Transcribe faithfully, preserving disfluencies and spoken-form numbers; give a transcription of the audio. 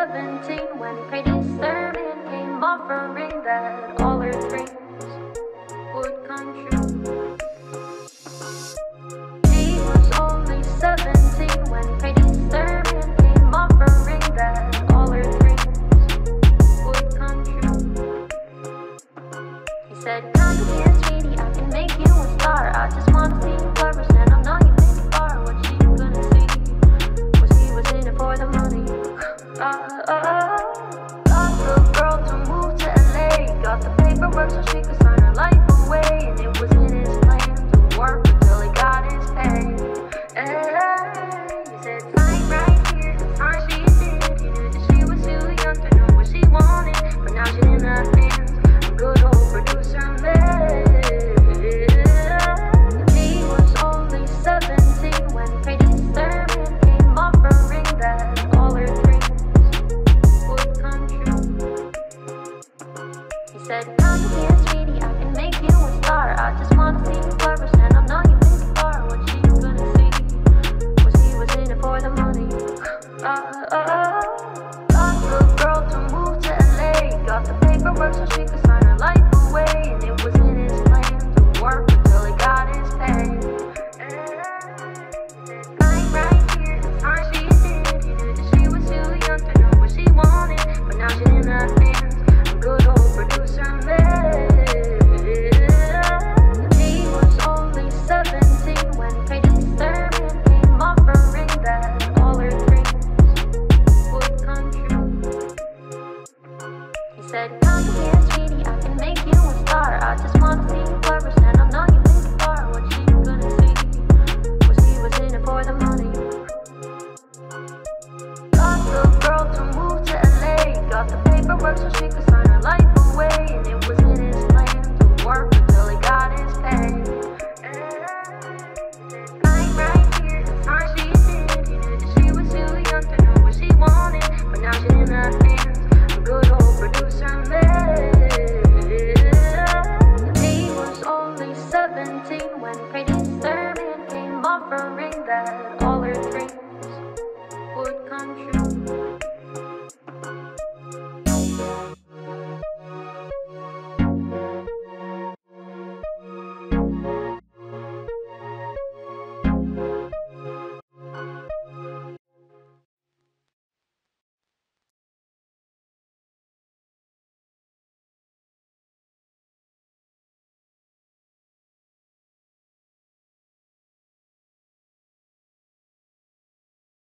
seventeen when Pretty Sermon came offering that all her dreams would come true. She was only seventeen when Pretty Sermon came offering that all her dreams would come true. He said, "Come here, sweetie, I can make you a star. I just wanna see you flourish, and I know you made it far." What she gonna see? Was he was in it for the money? Uh, uh, uh, got the girl to move to L A, got the paperwork so she could sign her life away, and it was in his plan to work until he got his pay. Hey, he said, "Sign right here," the sign she did. He knew that she was too young to know what she wanted, but now she's in her hands, a good old producer man. He was only seventeen when Pretty Sermon came offering that all her dreams would come true. He said, "Come here, sweetie, I can make you a star. I just wanna see you flourish, and I know you made it far." What she gonna see? Was he was in it for the money? Uh, uh, uh, got the girl to move to L A, got the paperwork so she could sign her life away, and it was in his plan to work until he got his pay. Right, right here, the sign she did. He knew that she was too young to know what she wanted, but now she's in her hands, a good old producer man. He was only seventeen when Pretty Sermon came offering that all her dreams would come true. He said, "Come here, sweetie, I can make you a star. I just wanna see you flourish, and I know you made it far." What she gonna see? Was he was in it for the money? Got the girl to move to L A, got the paperwork so she could